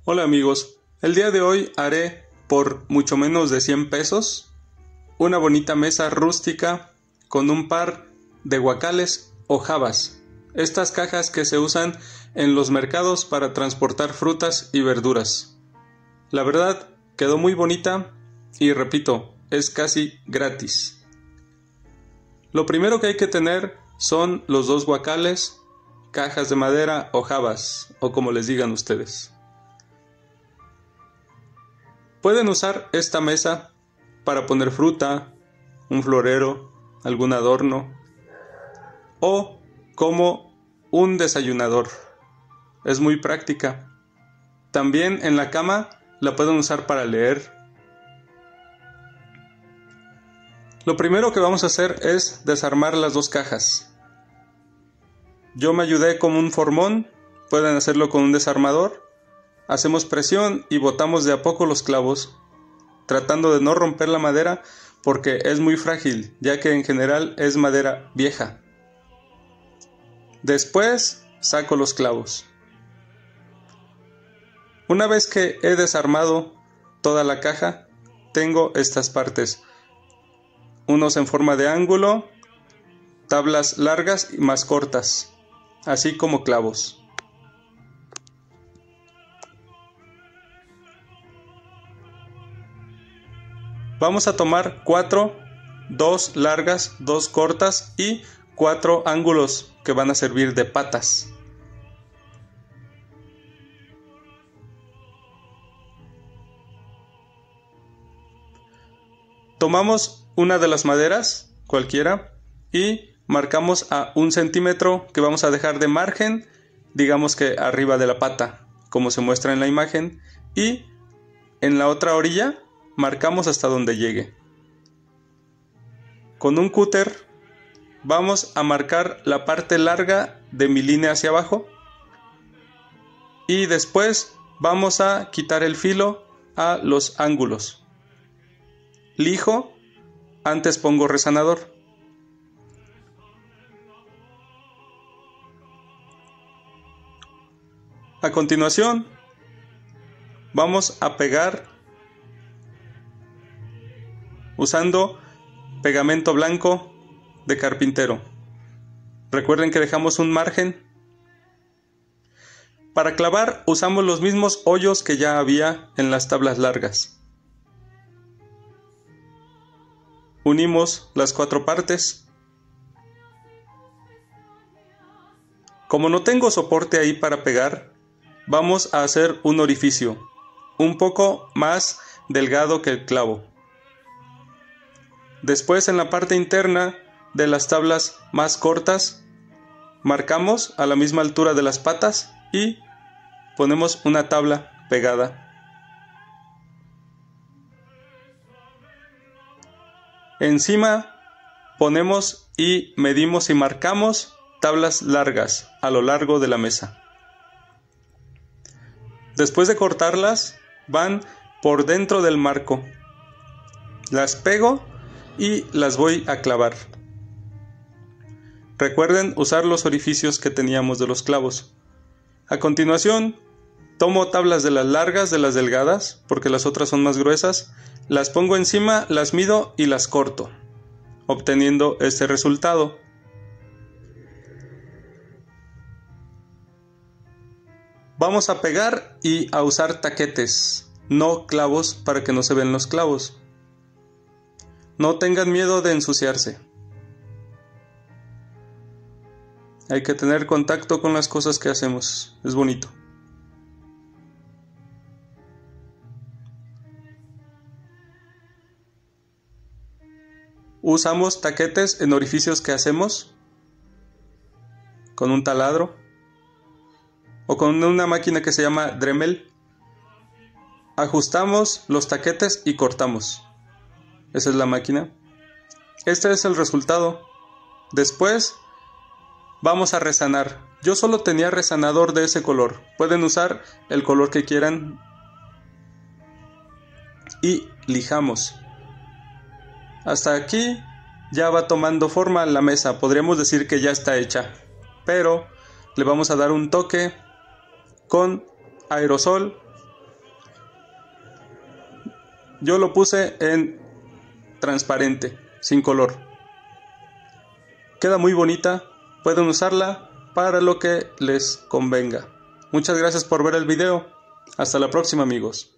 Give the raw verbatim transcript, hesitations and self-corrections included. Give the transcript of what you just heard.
Hola amigos, el día de hoy haré por mucho menos de cien pesos una bonita mesa rústica con un par de guacales o jabas, estas cajas que se usan en los mercados para transportar frutas y verduras. La verdad, quedó muy bonita y repito, es casi gratis. Lo primero que hay que tener son los dos guacales, cajas de madera o jabas, o como les digan ustedes. Pueden usar esta mesa para poner fruta, un florero, algún adorno, o como un desayunador. Es muy práctica. También en la cama la pueden usar para leer. Lo primero que vamos a hacer es desarmar las dos cajas. Yo me ayudé con un formón, pueden hacerlo con un desarmador. Hacemos presión y botamos de a poco los clavos, tratando de no romper la madera porque es muy frágil, ya que en general es madera vieja. Después saco los clavos. Una vez que he desarmado toda la caja, tengo estas partes. Unos en forma de ángulo, tablas largas y más cortas, así como clavos. Vamos a tomar cuatro, dos largas, dos cortas y cuatro ángulos que van a servir de patas. Tomamos una de las maderas, cualquiera, y marcamos a un centímetro que vamos a dejar de margen, digamos que arriba de la pata, como se muestra en la imagen, y en la otra orilla marcamos hasta donde llegue. Con un cúter vamos a marcar la parte larga de mi línea hacia abajo y después vamos a quitar el filo a los ángulos. Lijo, antes pongo resanador. A continuación vamos a pegar usando pegamento blanco de carpintero. Recuerden que dejamos un margen. Para clavar usamos los mismos hoyos que ya había en las tablas largas. Unimos las cuatro partes. Como no tengo soporte ahí para pegar, vamos a hacer un orificio un poco más delgado que el clavo. Después, en la parte interna de las tablas más cortas, marcamos a la misma altura de las patas y ponemos una tabla pegada. Encima ponemos y medimos y marcamos tablas largas a lo largo de la mesa. Después de cortarlas, van por dentro del marco. Las pego y las voy a clavar. Recuerden usar los orificios que teníamos de los clavos. A continuación, tomo tablas de las largas de las delgadas, porque las otras son más gruesas, las pongo encima, las mido y las corto, obteniendo este resultado. Vamos a pegar y a usar taquetes, no clavos, para que no se vean los clavos. No tengan miedo de ensuciarse. Hay que tener contacto con las cosas que hacemos, es bonito. Usamos taquetes en orificios que hacemos con un taladro o con una máquina que se llama Dremel. Ajustamos los taquetes y cortamos. Esa es la máquina. Este es el resultado. Después vamos a resanar. Yo solo tenía resanador de ese color. Pueden usar el color que quieran. Y lijamos. Hasta aquí ya va tomando forma la mesa. Podríamos decir que ya está hecha. Pero le vamos a dar un toque con aerosol Yo lo puse en transparente, sin color. Queda muy bonita, pueden usarla para lo que les convenga. Muchas gracias por ver el video. Hasta la próxima, amigos.